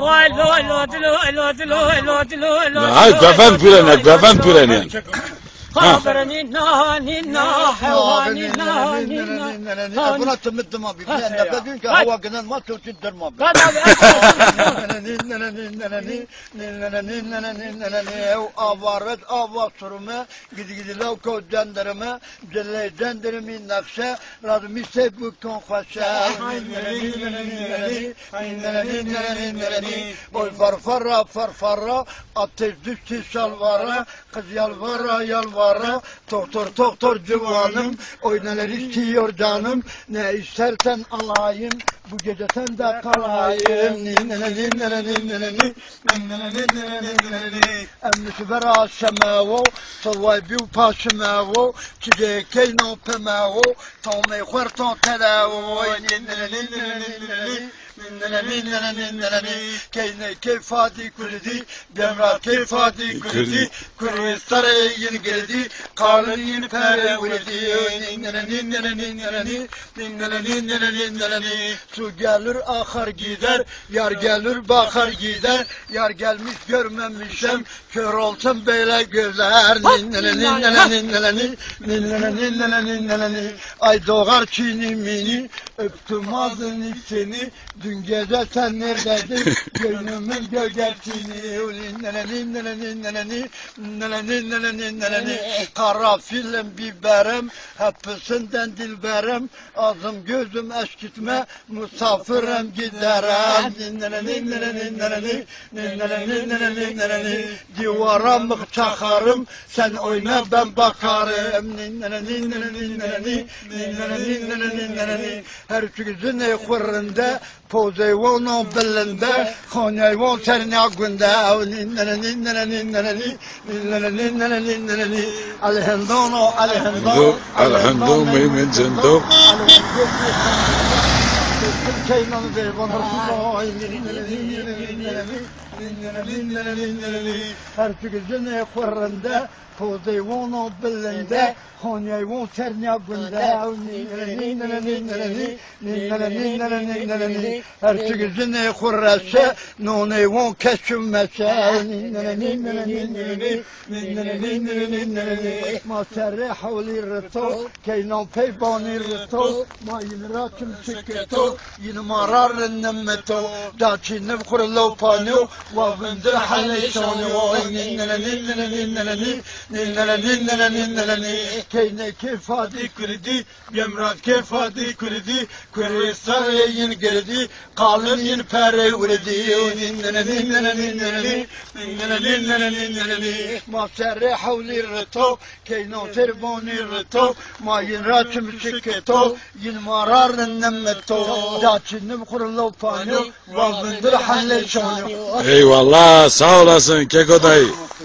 Hayır, gafen püreni. خابرني نانينا حواني نانينا buna tımıttım abi. Ben de gün ki hava giden ma tüttürüm abi. Avaret avasurme gidigidilev kodenderime celledenderimi nakşe radmi se bu konfaşa oy farfara ateş düştü şalvara kız yalvara doktor civanım oy neler istiyor canım ne istersen alayım bu gece sen de kalayım emnisi vera semavo tavay biu pasmavo çiçeği no pemavo tomay kharton tadawo keyne kefadi kulidi bemra kefadi kulidi kuru sarayın geldi kalın pere uledi su gelir akar gider yar gelir bakar gider yar gelmiş görmemişim kör olsun böyle gözler ay doğar çini mini öptüm ağzını seni dün gece sen neredeydin gönlümün gölgesini kara film biberim hepsinden dilberim ağzım gözüm eşkitme misafirim giderim divara mık çakarım sen oyna ben bakarım her türlü ne kurrunda pozeyvonu belinde khonayvon serna gunda alhamdu min jendo her türlü ne kurrunda pozeyvonu belinde khonayvon serna gunda her türlü ne kurrasa nonayvon keşmese ma serre havli rıto keynon peybani rıto ma yinrakim çıkıto yinmarar nemmeto daçinim kurlo pano ve vindir haleyşonu keyne kefadi kredi yemrat kefadi kredi kuru sarayın geldi kalın yin pere uredi ma serre havli rıto keyno terboni rıto ma yinrakim çıkıto yinmarar nemmeto daçinim kurlo pano ve vindir haleyşonu Eyvallah, sağ olasın Keko dayı.